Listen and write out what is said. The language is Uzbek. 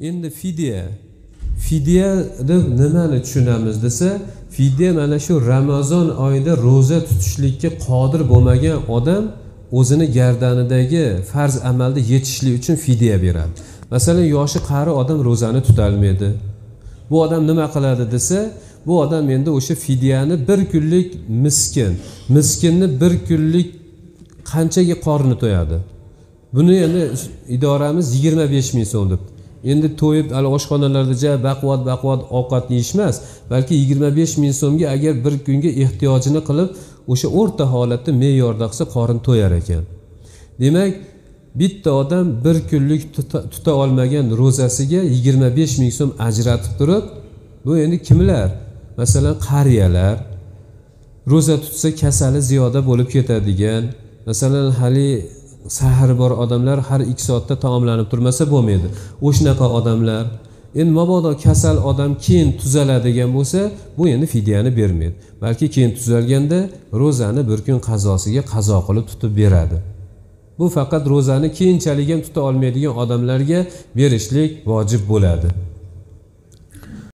endi fidya deb nimani tushunamiz desa, fidya mana shu Ramazon oyida roza tutishlikka qodir bo'lmagan odam o'zini gardanidagi farz amalda yetishlik uchun fidya beradi. Masalan, yoshi qari odam rozani tutolmaydi. Bu odam nima qiladi desa, bu odam endi o'sha fidyani bir kunlik miskinni bir kunlik qanchaga qorni to'yadi. Buni endi idoramiz 25 ming so'm debdi. Endi to'yib oshxonalarda baquvvat ovqat yeyishmas, balki 25 ming so'mga agar bir kunga ehtiyojini qilib o'sha o'rta holatda me'yorda qilsa qorin to'yar ekan. Demak, bitta odam bir kunlik tuta olmagan rozasiga 25 ming so'm ajratib turib, bu endi kimlar? Masalan, qariyalar roza tutsa kasali ziyoda bo'lib ketadigan, masalan, hali sahari bor odamlar har 2 soatda taomlanib turmasa bo'lmaydi. O'shnaqa odamlar, endi mabodo kasal odam keyin tuzaladigan bo'lsa, bu endi fidyani bermaydi. Balki keyin tuzalganda rozani bir kun qazosiga qazo qilib tutib beradi. Bu faqat rozani keyinchalik ham tuta olmaydigan odamlarga berishlik vojib bo'ladi.